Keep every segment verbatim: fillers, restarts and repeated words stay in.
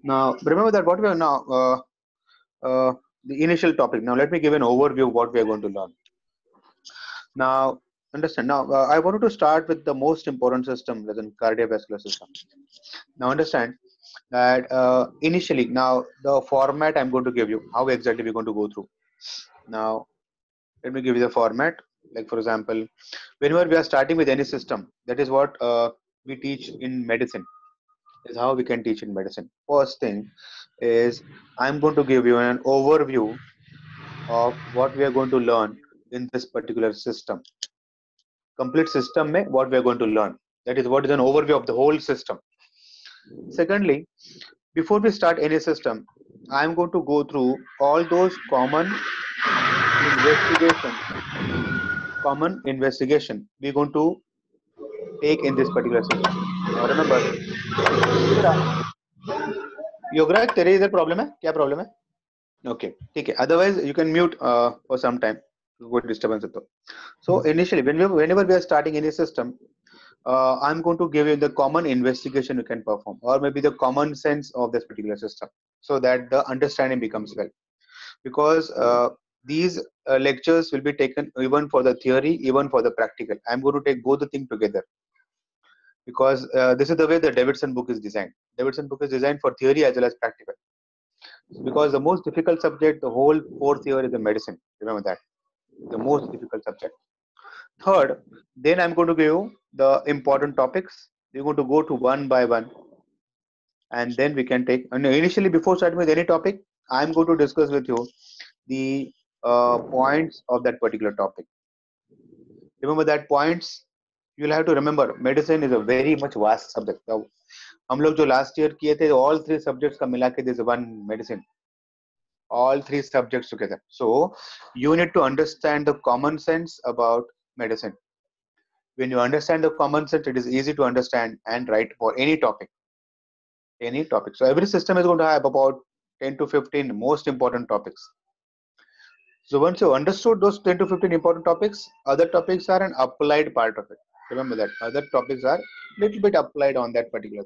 Now, remember that what we are now, uh, uh, the initial topic. Now, let me give an overview of what we are going to learn. Now, understand. Now, uh, I wanted to start with the most important system, as in cardiovascular system. Now, understand that uh, initially, now the format I'm going to give you, how exactly we're going to go through. Now, let me give you the format. Like, for example, whenever we are starting with any system, that is what uh, we teach in medicine. Is how we can teach in medicine. First thing is I'm going to give you an overview of what we are going to learn in this particular system. Complete system mein what we are going to learn. That is what is an overview of the whole system. Secondly, before we start any system, I'm going to go through all those common investigation, common investigation we're going to take in this particular system. Now remember, Yograj तेरे इधर problem है क्या problem है Okay, ठीक है. Otherwise, you can mute uh, for some time. Good disturbance. So initially, when we, whenever we are starting any system, uh, I'm going to give you the common investigation you can perform, or maybe the common sense of this particular system, so that the understanding becomes well. Because uh, these uh, lectures will be taken even for the theory, even for the practical. I'm going to take both the thing together. Because uh, this is the way the Davidson book is designed. Davidson book is designed for theory as well as practical. Because the most difficult subject, the whole fourth year is the medicine. Remember that. The most difficult subject. Third, then I'm going to give you the important topics. We're going to go to one by one. And then we can take, and initially before starting with any topic, I'm going to discuss with you the uh, points of that particular topic. Remember that points, you'll have to remember, medicine is a very much vast subject. Now, हम लोग जो last year किए थे, all three subjects का मिला के there's one medicine. All three subjects together. So you need to understand the common sense about medicine. When you understand the common sense, it is easy to understand and write for any topic. Any topic. So every system is going to have about ten to fifteen most important topics. So once you understood those ten to fifteen important topics, other topics are an applied part of it. Remember that other topics are little bit applied on that particular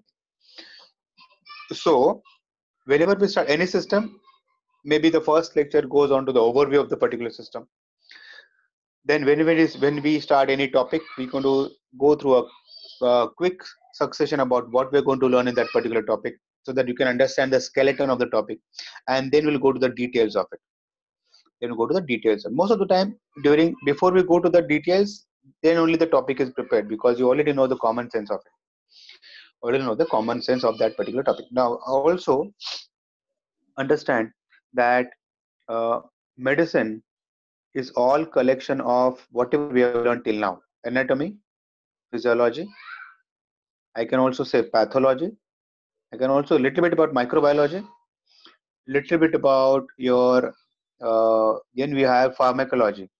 thing. So whenever we start any system, maybe the first lecture goes on to the overview of the particular system. Then when we, when we start any topic, we're going to go through a, a quick succession about what we're going to learn in that particular topic, so that you can understand the skeleton of the topic, and then we'll go to the details of it. Then we'll go to the details. And most of the time, during before we go to the details, then only the topic is prepared, because you already know the common sense of it. Already know the common sense of that particular topic. Now, also understand that uh, medicine is all collection of whatever we have learned till now. Anatomy, physiology. I can also say pathology. I can also a little bit about microbiology. Little bit about your. Uh, then we have pharmacology.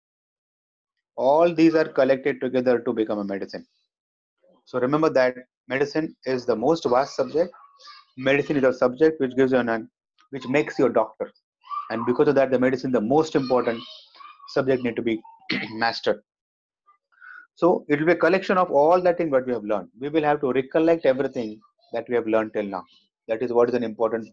All these are collected together to become a medicine. So remember that medicine is the most vast subject. Medicine is a subject which gives you an, which makes you a doctor, and because of that, the medicine, the most important subject, need to be mastered. So it will be a collection of all that thing what we have learned. We will have to recollect everything that we have learned till now. That is what is an important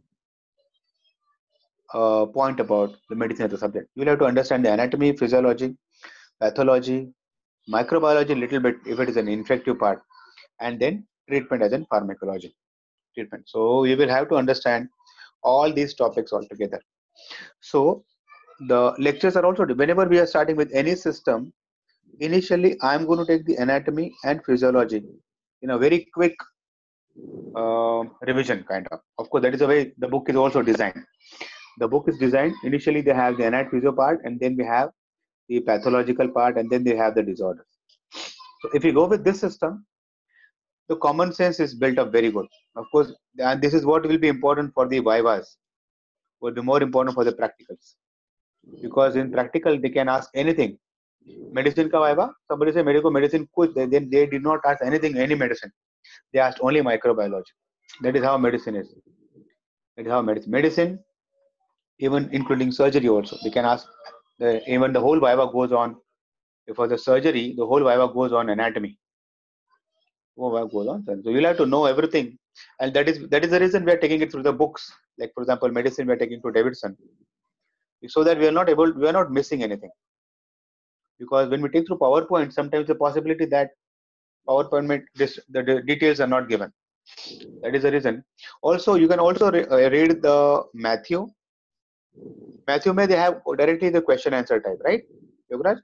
uh, point about the medicine as a subject. You will have to understand the anatomy, physiology, pathology, microbiology, little bit if it is an infective part, and then treatment as in pharmacology. Treatment. So you will have to understand all these topics altogether. So the lectures are also, whenever we are starting with any system, initially I'm going to take the anatomy and physiology in a very quick uh, revision kind of. Of course, that is the way the book is also designed. The book is designed, initially they have the anat physio part, and then we have the pathological part, and then they have the disorders. So if you go with this system, the common sense is built up very good. Of course, and this is what will be important for the vivas, will be more important for the practicals. Because in practical, they can ask anything. Medicine ka viva, somebody say medical medicine, then they did not ask anything, any medicine. They asked only microbiology. That is how medicine is. That is how medicine. Medicine, even including surgery also, they can ask. The, even the whole viva goes on. For the surgery, the whole viva goes on anatomy. Oh, what goes on, sir? So you'll have to know everything, and that is that is the reason we are taking it through the books. Like for example, medicine we are taking to Davidson, so that we are not able, we are not missing anything. Because when we take through PowerPoint, sometimes the possibility that PowerPoint may, this, the, the details are not given. That is the reason. Also, you can also re, uh, read the Matthew. Matthew may they have directly the question answer type, right? Yogaraj?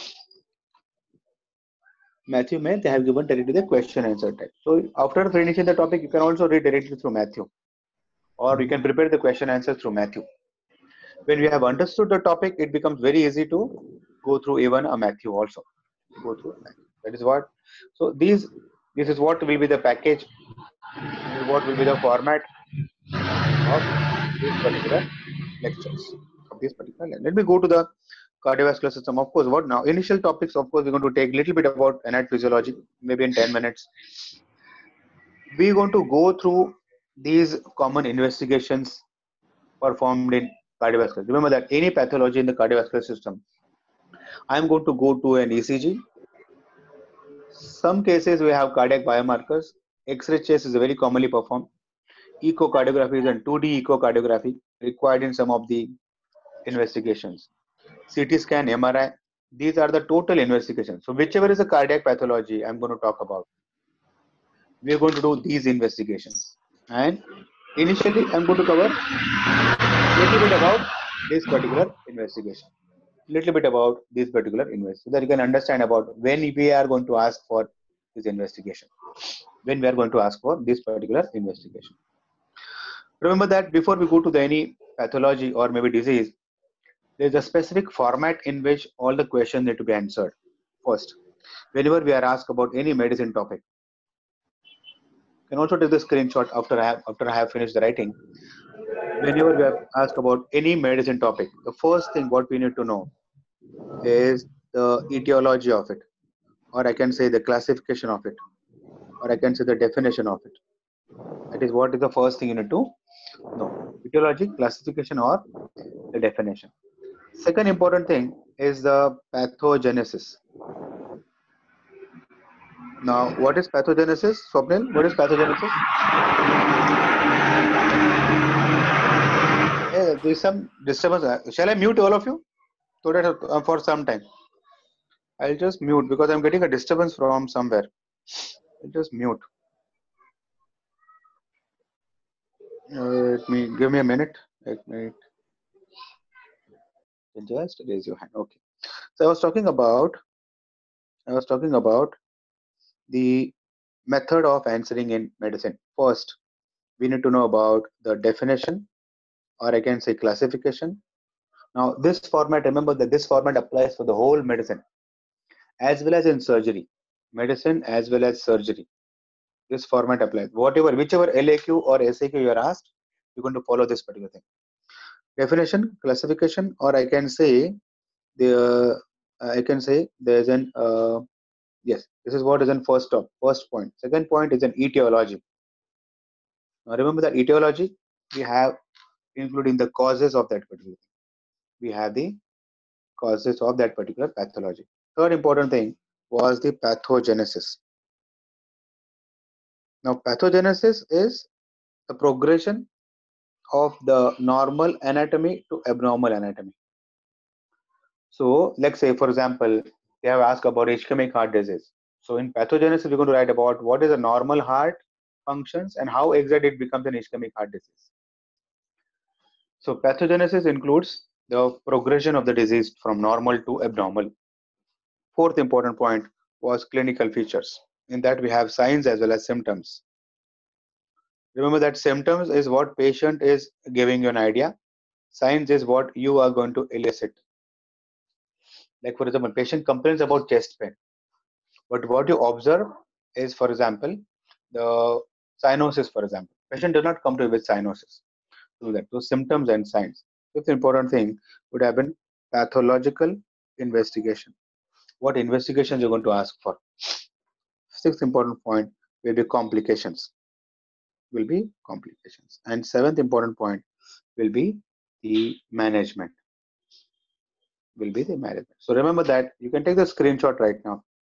Matthew may they have given directly the question answer type. So after finishing the topic, you can also read directly through Matthew, or you can prepare the question answers through Matthew. When we have understood the topic, it becomes very easy to go through even a Matthew also. Go through Matthew. That is what. So these, this is what will be the package. This is what will be the format of these particular lectures. Of this particular. Let me go to the cardiovascular system. Of course, what now? Initial topics. Of course, we're going to take a little bit about innate physiology, maybe in ten minutes. We're going to go through these common investigations performed in cardiovascular. Remember that any pathology in the cardiovascular system, I'm going to go to an E C G. Some cases we have cardiac biomarkers. X-ray chest is very commonly performed. Echocardiography is and two D echocardiography required in some of the investigations. C T scan, M R I, these are the total investigations. So whichever is a cardiac pathology I'm going to talk about, we are going to do these investigations. And initially I'm going to cover a little bit about this particular investigation. Little bit about this particular investigation, so that you can understand about when we are going to ask for this investigation. When we are going to ask for this particular investigation. Remember that before we go to the any pathology or maybe disease, there is a specific format in which all the questions need to be answered. First, whenever we are asked about any medicine topic, you can also take the screenshot after I have after I have finished the writing. Whenever we are asked about any medicine topic, the first thing what we need to know is the etiology of it, or I can say the classification of it, or I can say the definition of it. That is what is the first thing you need to know: etiology, classification, or the definition. Second important thing is the pathogenesis. Now, what is pathogenesis? Swapnil, what is pathogenesis? Yeah, there is some disturbance. Shall I mute all of you? So that uh, for some time. I'll just mute because I'm getting a disturbance from somewhere. I'll just mute. Uh, let me give me a minute. Let me just raise your hand. Okay. So I was talking about. I was talking about the method of answering in medicine. First, we need to know about the definition, or I can say classification. Now, this format. Remember that this format applies for the whole medicine, as well as in surgery. Medicine as well as surgery. This format applies. Whatever, whichever L A Q or S A Q you are asked, you're going to follow this particular thing. Definition, classification, or I can say the uh, I can say there's an uh, yes. This is what is in first top first point. Second point is an etiology. Now remember that etiology we have including the causes of that particular thing. We have the causes of that particular pathology. Third important thing was the pathogenesis. Now pathogenesis is the progression of the normal anatomy to abnormal anatomy. So let's say, for example, they have asked about ischemic heart disease. So in pathogenesis, we're going to write about what is a normal heart functions and how exactly it becomes an ischemic heart disease. So pathogenesis includes the progression of the disease from normal to abnormal. Fourth important point was clinical features. In that we have signs as well as symptoms. Remember that symptoms is what patient is giving you an idea. Signs is what you are going to elicit. Like for example, patient complains about chest pain. But what you observe is, for example, the cyanosis, for example. Patient does not come to you with cyanosis. So that those symptoms and signs. Fifth important thing would have been pathological investigation. What investigations you're going to ask for. Sixth important point will be complications. Will be complications. And seventh important point will be the management. Will be the management. So remember that you can take the screenshot right now.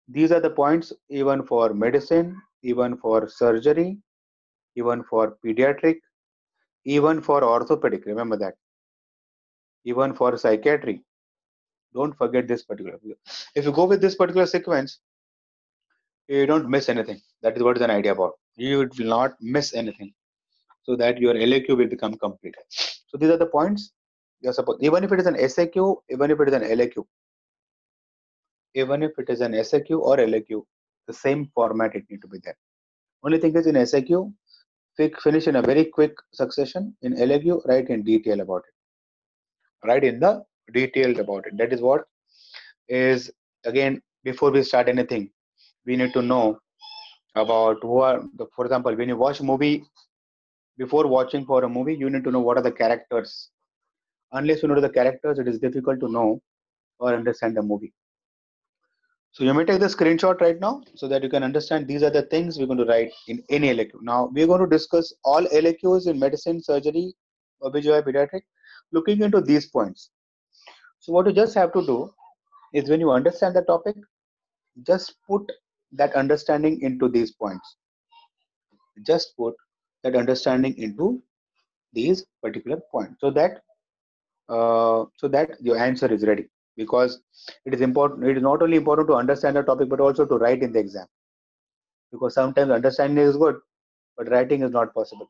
These are the points even for medicine, even for surgery, even for pediatric, even for orthopedic. Remember that. Even for psychiatry. Don't forget this particular. If you go with this particular sequence, you don't miss anything. That is what is an idea about. You will not miss anything, so that your L A Q will become complete. So these are the points. You're supposed, even if it is an S A Q, even if it is an L A Q, even if it is an S A Q or L A Q, the same format it need to be there. Only thing is in S A Q, finish in a very quick succession. In L A Q, write in detail about it. Write in the details about it. That is what is, again, before we start anything, we need to know about who are the, for example, when you watch a movie, before watching for a movie, you need to know what are the characters. Unless you know the characters, it is difficult to know or understand the movie. So you may take the screenshot right now so that you can understand these are the things we're going to write in any L A Q. Now we're going to discuss all L A Qs in medicine, surgery, O B G Y, pediatric, looking into these points. So what you just have to do is, when you understand the topic, just put that understanding into these points. Just put that understanding into these particular points, so that uh, so that your answer is ready. Because it is important. It is not only important to understand the topic, but also to write in the exam. Because sometimes understanding is good, but writing is not possible.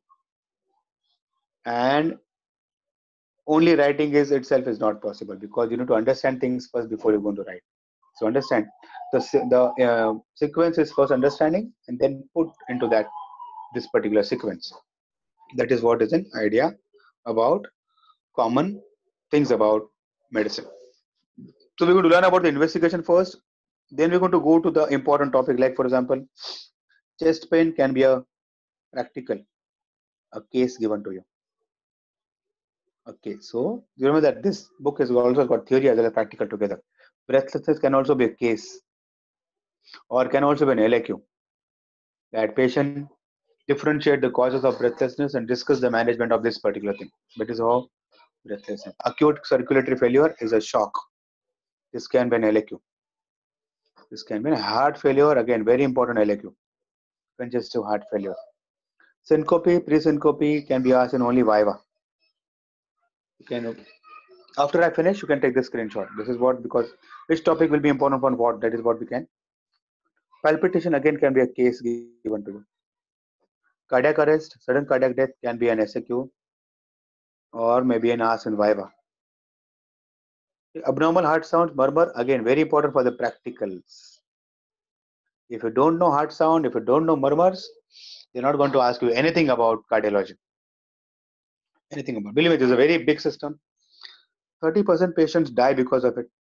And only writing is itself is not possible, because you need to understand things first before you're going to write. So understand the the uh, sequence is first understanding, and then put into that this particular sequence. That is what is an idea about common things about medicine. So we're going to learn about the investigation first. Then we're going to go to the important topic, like for example, chest pain can be a practical, a case given to you. Okay, so you remember that this book has also got theory as well as practical together. Breathlessness can also be a case, or can also be an L A Q. That patient differentiate the causes of breathlessness and discuss the management of this particular thing. That is how breathlessness. Acute circulatory failure is a shock. This can be an L A Q. This can be a heart failure, again very important L A Q. Congestive heart failure. Syncope, pre-syncope can be asked in only Viva. You can, after I finish, you can take the screenshot. This is what, because which topic will be important for what, that is what we can. Palpitation again can be a case given to you. Cardiac arrest, sudden cardiac death can be an S A Q or maybe an ask in Viva. Abnormal heart sounds, murmur, again very important for the practicals. If you don't know heart sound, if you don't know murmurs, they're not going to ask you anything about cardiology. Anything about. Believe me, this is a very big system. thirty percent patients die because of it.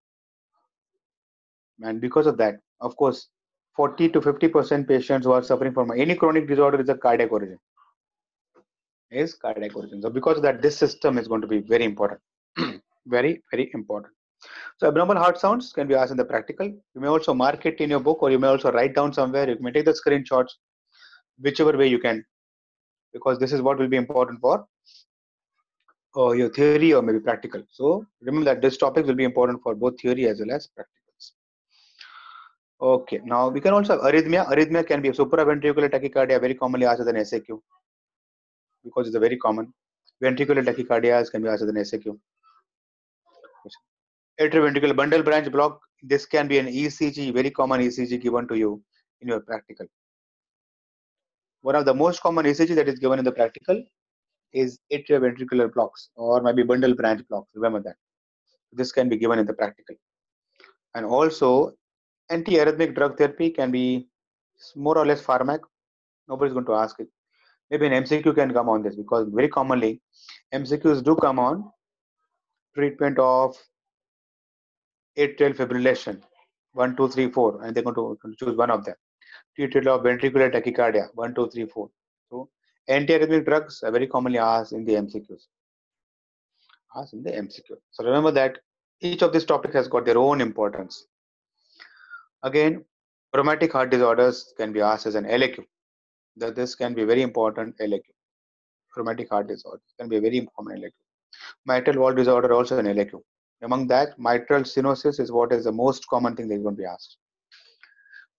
And because of that, of course, forty to fifty percent patients who are suffering from any chronic disorder is a cardiac origin. Is cardiac origin. So because of that, this system is going to be very important. very, very important. So abnormal heart sounds can be asked in the practical. You may also mark it in your book, or you may also write down somewhere. You may take the screenshots, whichever way you can, because this is what will be important for uh, your theory or maybe practical. So remember that this topic will be important for both theory as well as practicals. Okay, now we can also have arrhythmia. Arrhythmia can be a supraventricular tachycardia, very commonly asked as an S A Q, because it's a very common. Ventricular tachycardia can be asked as an S A Q. Atrioventricular bundle branch block, this can be an E C G, very common E C G given to you in your practical. One of the most common E C G that is given in the practical is atrioventricular blocks, or maybe bundle branch blocks. Remember that. This can be given in the practical. And also, anti-arrhythmic drug therapy can be more or less pharmac. Nobody's going to ask it. Maybe an M C Q can come on this, because very commonly M C Qs do come on treatment of atrial fibrillation, one, two, three, four, and they're going to, going to choose one of them. Treatment of ventricular tachycardia, one, two, three, four. So anti-arrhythmic drugs are very commonly asked in the M C Qs. Asked in the M C Q. So remember that each of these topics has got their own importance. Again, rheumatic heart disorders can be asked as an L A Q. That this can be very important L A Q. Rheumatic heart disorder can be a very common L A Q. Mitral valve disorder also an L A Q. Among that, mitral stenosis is what is the most common thing that is going to be asked.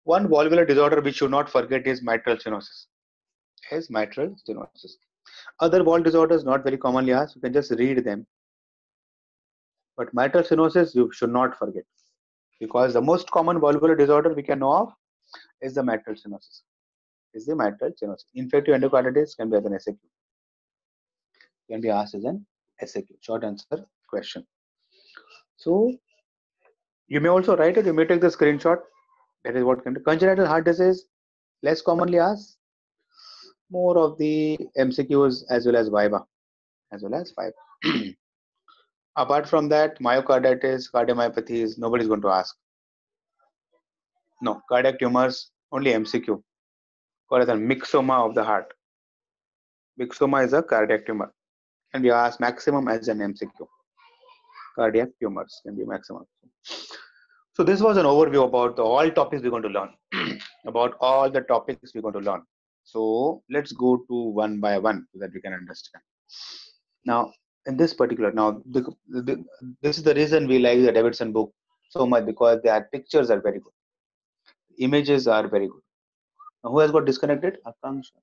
One valvular disorder we should not forget is mitral stenosis. Is mitral stenosis. Other valve disorders not very commonly asked. You can just read them. But mitral stenosis you should not forget, because the most common valvular disorder we can know of is the mitral stenosis. Is the mitral stenosis. Infective endocarditis can be as an S A Q. Can be asked as an S A Q. Short answer question. So you may also write it. You may take the screenshot. That is what can be. Congenital heart disease, less commonly asked. More of the M C Qs as well as Viva, as well as Viva. Apart from that, myocarditis, cardiomyopathies, nobody is going to ask. No, cardiac tumors, only M C Q. Called as a myxoma of the heart. Myxoma is a cardiac tumor. Can be asked maximum as an M C Q. Cardiac tumors can be maximum. So this was an overview about the, all topics we're going to learn. About all the topics we're going to learn. So let's go to one by one so that we can understand. Now, in this particular, now the, the, this is the reason we like the Davidson book so much, because their pictures are very good. Images are very good. Now, who has got disconnected? Akanksha.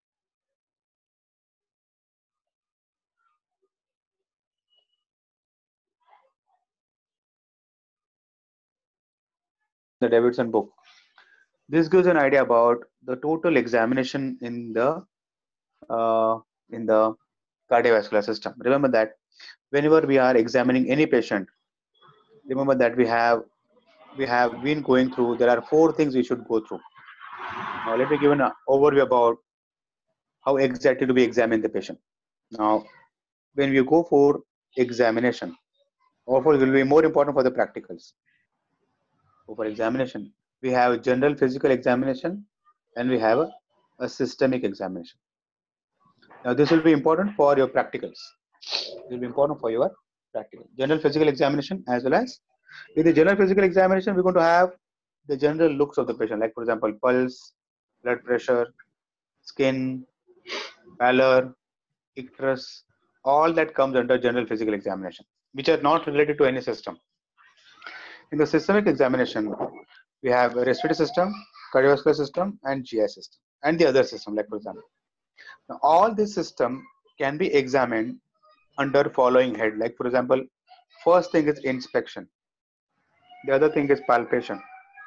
The Davidson book. This gives an idea about the total examination in the uh, in the cardiovascular system. Remember that whenever we are examining any patient, remember that we have we have been going through. There are four things we should go through. Now, let me give an overview about how exactly do we examine the patient. Now, when we go for examination, therefore it will be more important for the practicals. So for examination, we have general physical examination and we have a, a systemic examination. Now this will be important for your practicals. It will be important for your practical. General physical examination as well as in the general physical examination, we're going to have the general looks of the patient, like for example, pulse, blood pressure, skin, pallor, icterus, all that comes under general physical examination, which are not related to any system. In the systemic examination, we have a respiratory system, cardiovascular system, and G I system, and the other system, like for example. Now, all this system can be examined under following head, like for example, first thing is inspection, the other thing is palpation,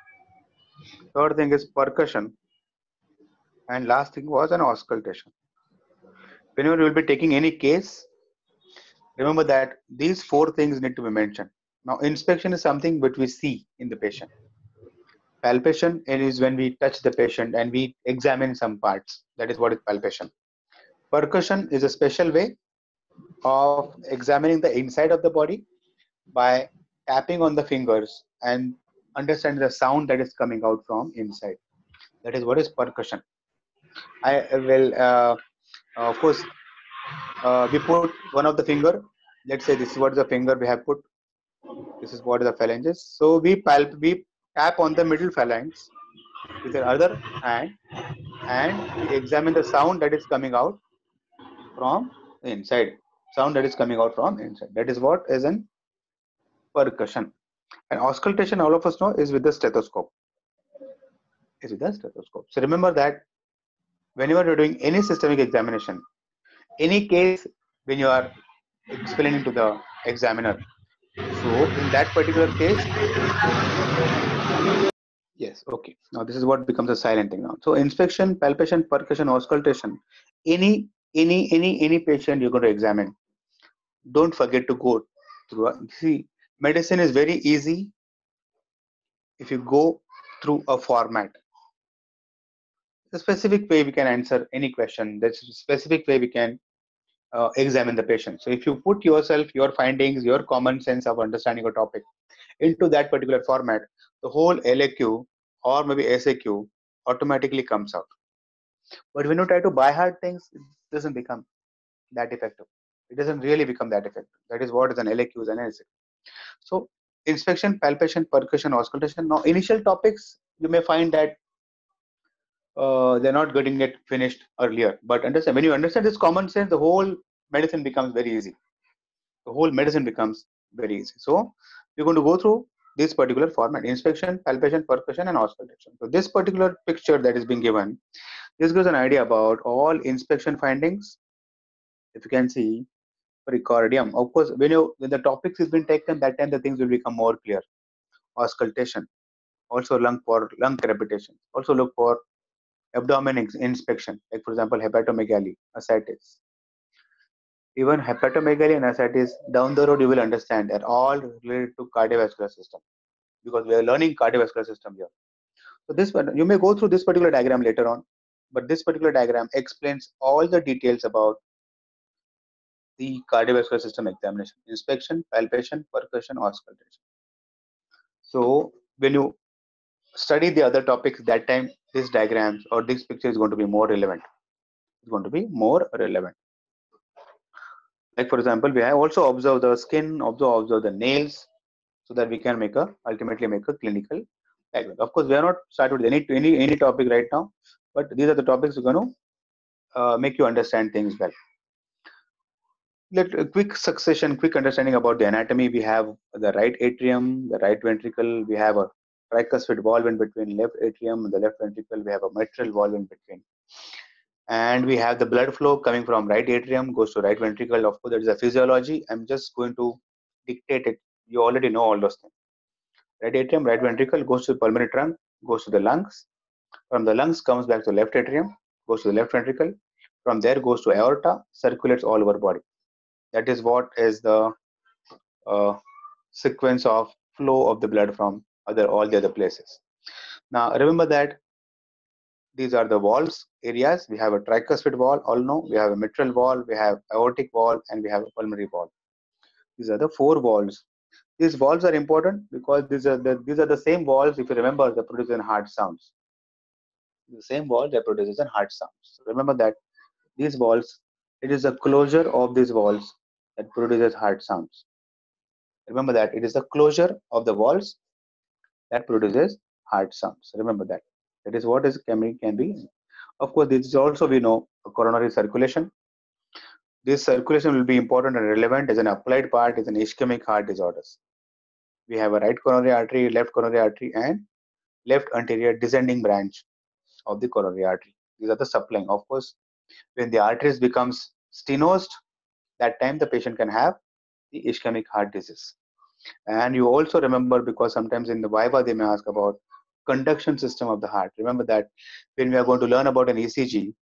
third thing is percussion, and last thing was an auscultation. Whenever you will be taking any case, remember that these four things need to be mentioned. Now, inspection is something which we see in the patient. Palpation is when we touch the patient and we examine some parts. That is what is palpation. Percussion is a special way of examining the inside of the body by tapping on the fingers and understanding the sound that is coming out from inside. That is what is percussion. I will, uh, of course, uh, we put one of the finger. Let's say this is what is the finger we have put. This is what is the phalanges. So we palp, we tap on the middle phalanx with the other hand, and we examine the sound that is coming out from inside. Sound that is coming out from inside. That is what is an percussion. And auscultation, all of us know, is with the stethoscope. Is with the stethoscope. So remember that whenever you're doing any systemic examination, any case when you are explaining to the examiner, so in that particular case, yes, okay. Now this is what becomes a silent thing now. So inspection, palpation, percussion, auscultation, any any any any patient you're going to examine, don't forget to go through. A, see, medicine is very easy if you go through a format. The specific way we can answer any question. There's a specific way we can uh, examine the patient. So if you put yourself, your findings, your common sense of understanding a topic into that particular format, the whole L A Q or maybe S A Q automatically comes out. But when you try to buy hard things, it doesn't become that effective. It doesn't really become that effective. That is what is an L A Q and an S A Q. So inspection, palpation, percussion, auscultation. Now initial topics, you may find that uh, they're not getting it finished earlier. But understand, when you understand this common sense, the whole medicine becomes very easy. The whole medicine becomes very easy. So we're going to go through this particular format: inspection, palpation, percussion, and auscultation. So this particular picture that is being given, this gives an idea about all inspection findings. If you can see, precordium. Of course, when you when the topics has been taken, that time the things will become more clear. Auscultation, also lung for lung crepitation. Also look for abdomen inspection, like for example hepatomegaly, ascites. Even hepatomegaly and ascites, down the road you will understand, are all related to cardiovascular system, because we are learning cardiovascular system here. So this one, you may go through this particular diagram later on, but this particular diagram explains all the details about the cardiovascular system examination: inspection, palpation, percussion, auscultation. So when you study the other topics, that time this diagrams or this picture is going to be more relevant. It's going to be more relevant. Like for example, we have also observed the skin, also observe the nails, so that we can make a ultimately make a clinical diagram. Of course, we are not started with any any any topic right now, but these are the topics we're going to uh, make you understand things well. Let a quick succession, quick understanding about the anatomy. We have the right atrium, the right ventricle. We have a tricuspid valve in between left atrium and the left ventricle. We have a mitral valve in between, and we have the blood flow coming from right atrium goes to right ventricle. Of course, there is a physiology. I'm just going to dictate it. You already know all those things. Right atrium, right ventricle goes to the pulmonary trunk, goes to the lungs. From the lungs comes back to left atrium, goes to the left ventricle. From there goes to aorta, circulates all over body. That is what is the uh, sequence of flow of the blood from other all the other places. Now remember that these are the valves areas. We have a tricuspid valve, all know. We have a mitral valve, we have aortic valve, and we have a pulmonary valve. These are the four valves. These valves are important because these are the these are the same valves, if you remember, that produce heart sounds. The same valve that produces heart sounds. So remember that these valves, it is the closure of these valves that produces heart sounds. Remember that it is the closure of the valves that produces heart sounds. Remember that. That is what is can be, can be. Of course, this is also we know coronary circulation. This circulation will be important and relevant as an applied part is an ischemic heart disorders. We have a right coronary artery, left coronary artery, and left anterior descending branch of the coronary artery. These are the supplying. Of course, when the arteries becomes stenosed, that time the patient can have the ischemic heart disease. And you also remember, because sometimes in the Viva they may ask about conduction system of the heart. Remember that when we are going to learn about an E C G,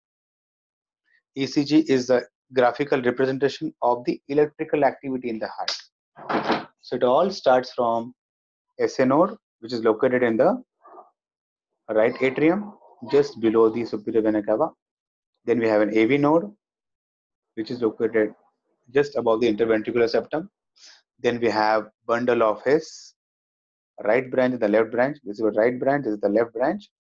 E C G is the graphical representation of the electrical activity in the heart. So it all starts from S A node, which is located in the right atrium, just below the superior vena cava. Then we have an A V node, which is located just above the interventricular septum. Then we have bundle of His, right branch and the left branch. This is the right branch, this is the left branch.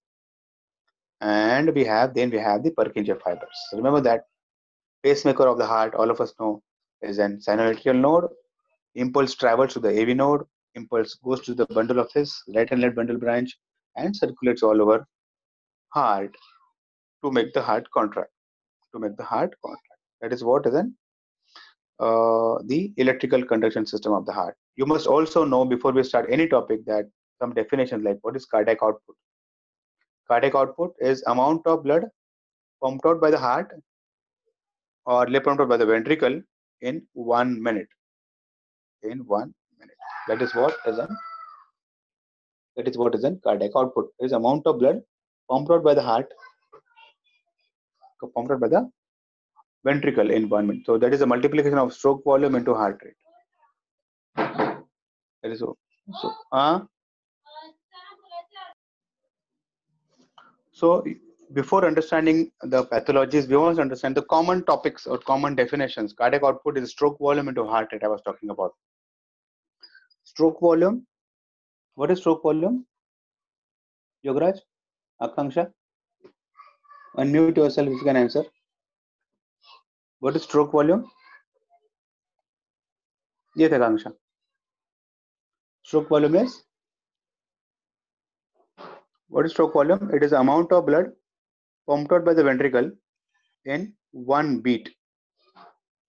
And we have then we have the Purkinje fibers. So remember that pacemaker of the heart, all of us know, is an sinoatrial node. Impulse travels to the A V node. Impulse goes to the bundle of His, right and left bundle branch, and circulates all over heart to make the heart contract. To make the heart contract. That is what is an uh, the electrical conduction system of the heart. You must also know, before we start any topic, that some definitions like what is cardiac output. Cardiac output is amount of blood pumped out by the heart or pumped out by the ventricle in one minute. In one minute. That is what is an that is what is an cardiac output. It is amount of blood pumped out by the heart, pumped out by the ventricle in one minute. So that is a multiplication of stroke volume into heart rate. That is so. So, uh, so before understanding the pathologies, we want to understand the common topics or common definitions. Cardiac output is stroke volume into heart rate I was talking about. Stroke volume. What is stroke volume? Yogaraj? Akanksha? Unmute yourself if you can answer. What is stroke volume? Yes, Akanksha. Stroke volume is? What is stroke volume? It is the amount of blood pumped out by the ventricle in one beat.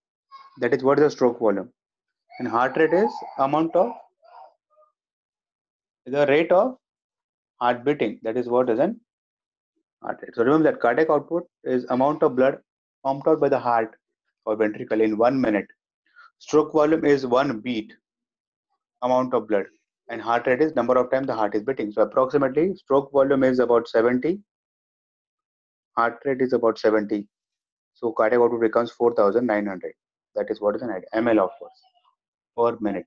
That is what is the stroke volume. And heart rate is amount of the rate of heart beating. That is what is an heart rate. So remember that cardiac output is amount of blood pumped out by the heart or ventricle in one minute. Stroke volume is one beat amount of blood, and heart rate is number of times the heart is beating. So approximately stroke volume is about seventy, heart rate is about seventy. So cardiac output becomes four thousand nine hundred. That is what is an ml of course per minute.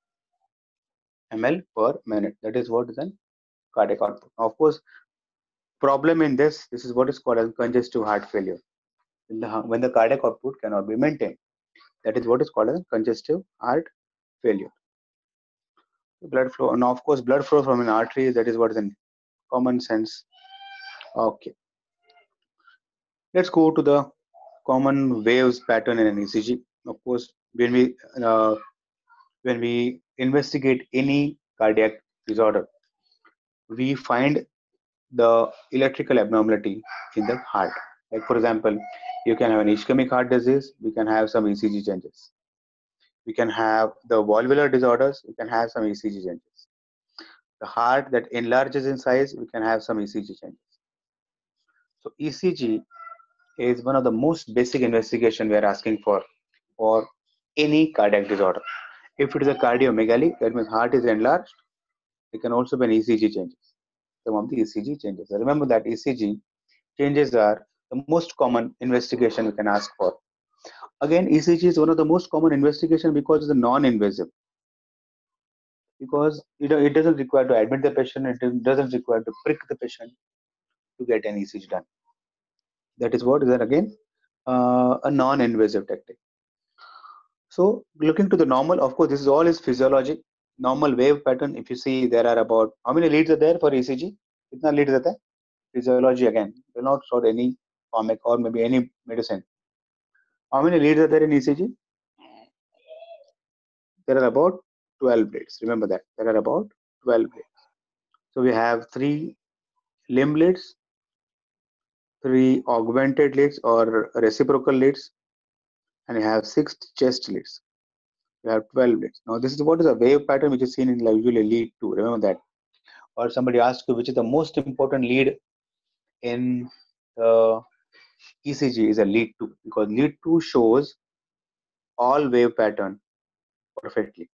Ml per minute. That is what is an cardiac output. Of course, problem in this, this is what is called as congestive heart failure. When the, when the cardiac output cannot be maintained. That is what is called as congestive heart failure. Blood flow, and of course, blood flow from an artery, that is what is in common sense. Okay. Let's go to the common waves pattern in an E C G. Of course, when we uh, when we investigate any cardiac disorder, we find the electrical abnormality in the heart. Like for example, you can have an ischemic heart disease, we can have some E C G changes. We can have the valvular disorders, we can have some E C G changes. The heart that enlarges in size, we can have some E C G changes. So E C G is one of the most basic investigation we are asking for for any cardiac disorder. If it is a cardiomegaly, that means heart is enlarged, it can also be an E C G changes. Some of the E C G changes. Remember that E C G changes are the most common investigation we can ask for. Again, E C G is one of the most common investigation because it's a non-invasive. Because it, it doesn't require to admit the patient, it doesn't require to prick the patient to get an E C G done. That is what is that again uh, a non-invasive technique. So looking to the normal, of course, this is all is physiology. Normal wave pattern. If you see, there are about how many leads are there for E C G? Kitna leads are there? Physiology again. Will not show any comic or maybe any medicine. How many leads are there in E C G? There are about twelve leads. Remember that there are about twelve leads. So we have three limb leads, three augmented leads or reciprocal leads, and you have six chest leads. You have twelve leads. Now this is what is a wave pattern which is seen in like usually lead two. Remember that. Or somebody asks you which is the most important lead in the E C G is a lead two, because lead two shows all wave pattern perfectly.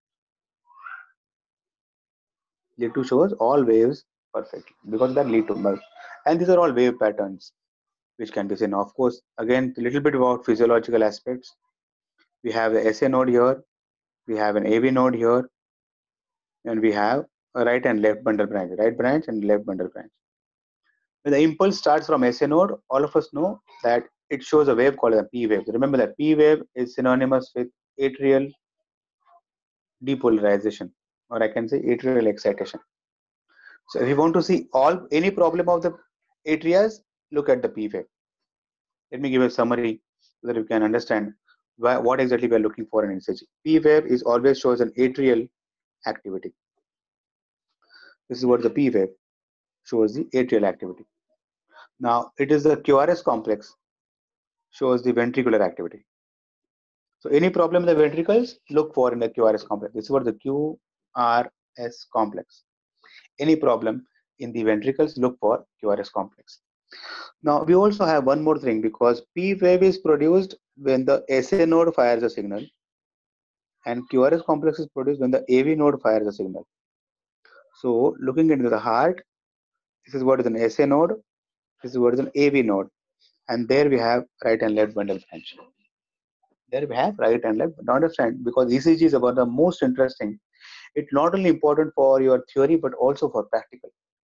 Lead two shows all waves perfectly because that lead two, and these are all wave patterns which can be seen. Of course, again, a little bit about physiological aspects. We have the S A node here, we have an A V node here, and we have a right and left bundle branch, right branch and left bundle branch. When the impulse starts from S A node, all of us know that it shows a wave called a P wave. Remember that P wave is synonymous with atrial depolarization, or I can say atrial excitation. So if you want to see all any problem of the atrias, look at the P wave. Let me give a summary so that you can understand why, what exactly we are looking for in E C G. P wave is always shows an atrial activity. This is what the P wave shows, the atrial activity. Now it is the Q R S complex shows the ventricular activity. So any problem in the ventricles, look for in the Q R S complex. This is what the Q R S complex. Any problem in the ventricles, look for Q R S complex. Now we also have one more thing, because P wave is produced when the S A node fires a signal, and Q R S complex is produced when the A V node fires a signal. So looking into the heart, this is what is an S A node, this is what is an A V node, and there we have right and left bundle branch. There we have right and left. Now understand, because E C G is about the most interesting. It's not only important for your theory but also for practical.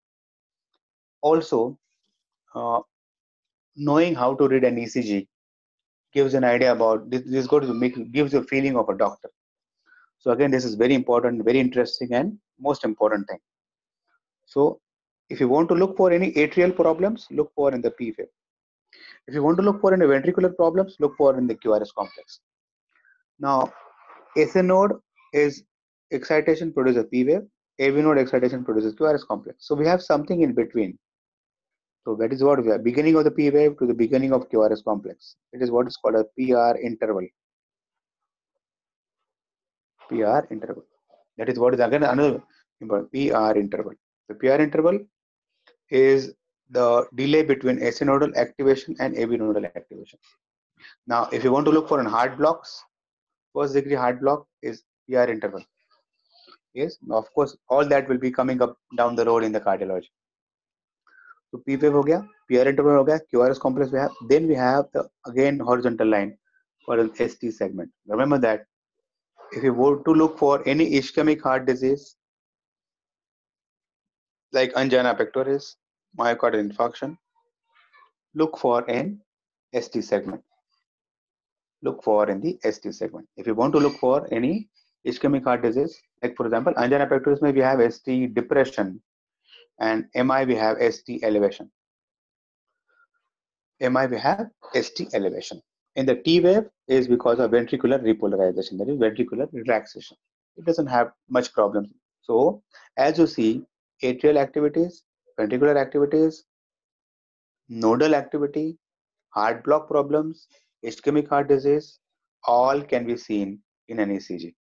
Also, uh, knowing how to read an E C G gives an idea about this. This is going to make gives you a feeling of a doctor. So again, this is very important, very interesting, and most important thing. So if you want to look for any atrial problems, look for in the P wave. If you want to look for any ventricular problems, look for in the Q R S complex. Now, S A node is excitation produces P wave, A V node excitation produces Q R S complex. So we have something in between. So that is what we are, beginning of the P wave to the beginning of Q R S complex. It is what is called a P R interval. P R interval. That is what is again another. P R interval. The P R interval is the delay between S A nodal activation and A B nodal activation. Now, if you want to look for an heart blocks, first degree heart block is P R interval. Yes, of course, all that will be coming up down the road in the cardiology. So P wave ho gaya, P R interval ho gaya, Q R S complex we have. Then we have the again horizontal line for an S T segment. Remember that if you want to look for any ischemic heart disease like angina pectoris, myocardial infarction, look for an S T segment. Look for in the S T segment. If you want to look for any ischemic heart disease, like for example, angina pectoris, may we have S T depression, and M I we have S T elevation. M I we have S T elevation. In the T wave is because of ventricular repolarization, that is ventricular relaxation. It doesn't have much problems. So as you see, atrial activities, ventricular activities, nodal activity, heart block problems, ischemic heart disease, all can be seen in an E C G.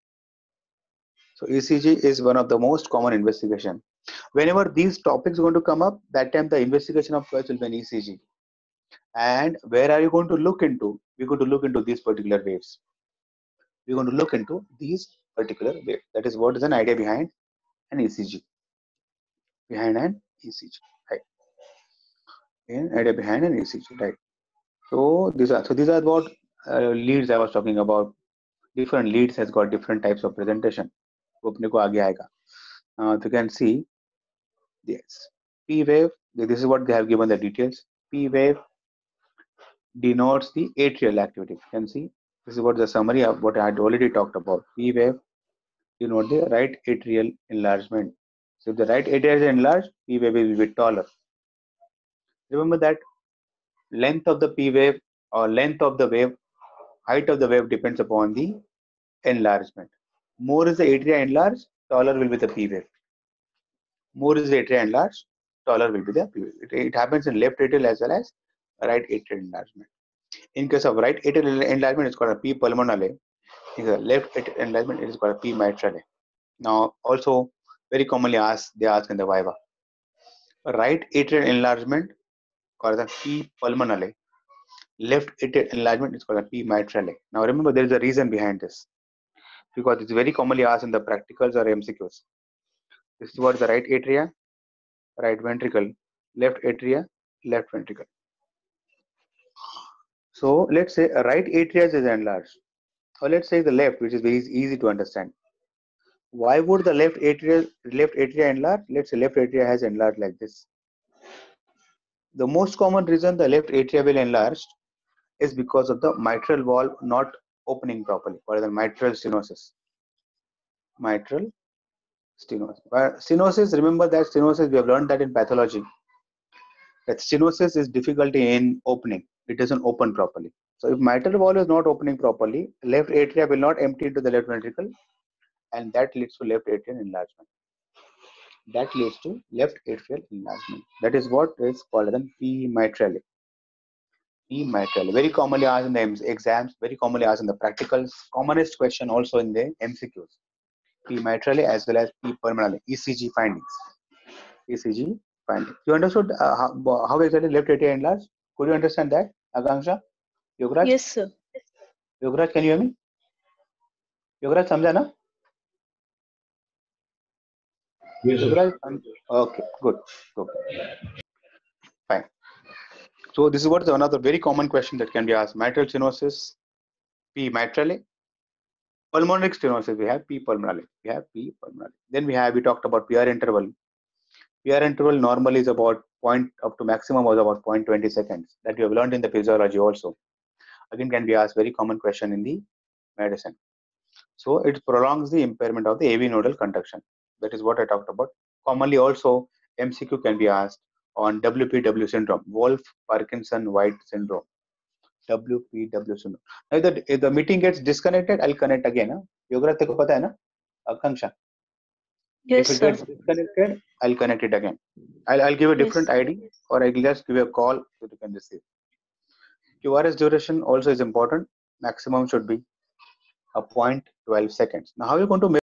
So E C G is one of the most common investigation. Whenever these topics are going to come up, that time the investigation of choice will be an E C G. And where are you going to look into? We're going to look into these particular waves. We're going to look into these particular waves. That is what is an idea behind an E C G. Behind an E C G, right? An idea behind an E C G, right? So these are so these are what uh, leads I was talking about. Different leads has got different types of presentation. Uh, if you can see, yes, P wave. This is what they have given the details. P wave denotes the atrial activity. You can see this is what the summary of what I had already talked about. P wave denote the right atrial enlargement. So if the right atria is enlarged, P wave will be taller. Remember that length of the P wave or length of the wave, height of the wave depends upon the enlargement. More is the atria enlarged, taller will be the P wave. More is the atria enlarged, taller will be the P wave. It, it happens in left atrial as well as right atrial enlargement. In case of right atrial enlargement, it's called a P pulmonale. In the left atrial enlargement, it is called a P mitrale. Now, also very commonly asked, they ask in the Viva. Right atrial enlargement called a P pulmonale. Left atrial enlargement is called a P mitrale. Now, remember there is a reason behind this, because it's very commonly asked in the practicals or M C Qs. This is what the right atria, right ventricle, left atria, left ventricle. So let's say a right atria is enlarged, or let's say the left, which is very easy to understand. Why would the left atria left atria enlarge? Let's say left atria has enlarged like this. The most common reason the left atria will enlarge is because of the mitral valve not opening properly, or the mitral stenosis. Mitral stenosis. But stenosis, remember that stenosis, we have learned that in pathology. That stenosis is difficulty in opening. It doesn't open properly. So if mitral valve is not opening properly, left atria will not empty into the left ventricle, and that leads to left atrial enlargement. That leads to left atrial enlargement. That is what is called as P mitrale. P mitrale. Very commonly asked in the exams, very commonly asked in the practicals. Commonest question also in the M C Qs. P mitrale as well as P pulmonale. E C G findings. E C G findings. You understood uh, how, how exactly left atrial enlarged? Could you understand that, Akanksha? Yogaraj? Yes, sir. Yogaraj, can you hear me? Yogaraj, samjha na? Yes, Yogaraj, okay, good. Okay. Fine. So this is what is another very common question that can be asked. Mitral stenosis, P mitrale. Pulmonary stenosis, we have P pulmonale. We have P pulmonale. Then we have, we talked about P R interval. P R interval normally is about point up to maximum was about zero point two zero seconds. That you have learned in the physiology also. Again, can be asked very common question in the medicine. So it prolongs the impairment of the A V nodal conduction. That is what I talked about. Commonly also M C Q can be asked on W P W syndrome, Wolff Parkinson White syndrome. W P W syndrome. Now, if the, if the meeting gets disconnected, I'll connect again. Huh? Yogaraj, teko pata hai na? Akanksha. Yes, if it sir. gets disconnected, I'll connect it again. I'll, I'll give a different Yes. I D, or I'll just give you a call so you can receive. Q R S duration also is important. Maximum should be a zero point one two seconds. Now, how are you going to